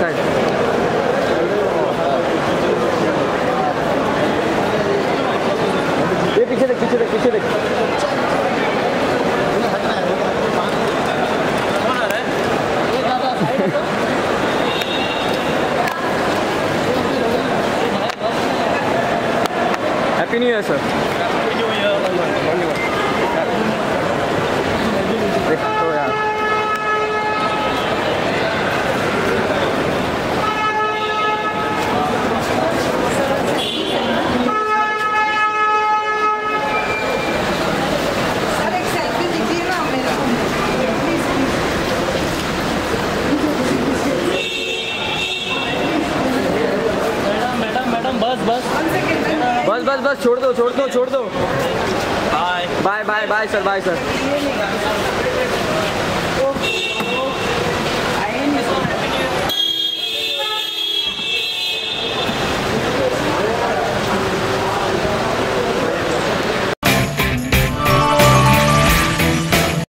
Side. ये पीछे देख, पीछे देख, पीछे देख। Happy new year sir. देखो यार बस छोड़ दो, छोड़ दो, छोड़ दो। Bye bye bye bye sir, bye sir.